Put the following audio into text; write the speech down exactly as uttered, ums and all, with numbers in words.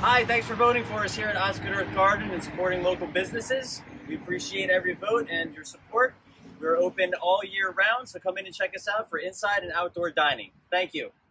Hi, thanks for voting for us here at Osgood Earth Garden and supporting local businesses. We appreciate every vote and your support. We're open all year round, so come in and check us out for inside and outdoor dining. Thank you.